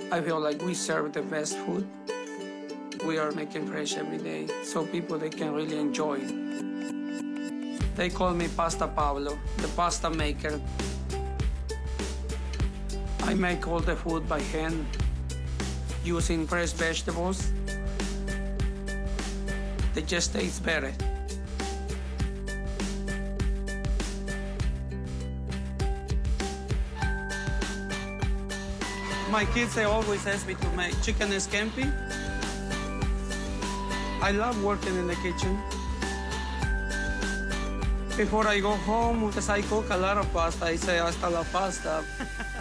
I feel like we serve the best food. We are making fresh every day so people they can really enjoy. They call me Pasta Pablo, the pasta maker. I make all the food by hand using fresh vegetables. They just taste better. My kids, they always ask me to make chicken scampi. I love working in the kitchen. Before I go home, because I cook a lot of pasta, I say hasta la pasta.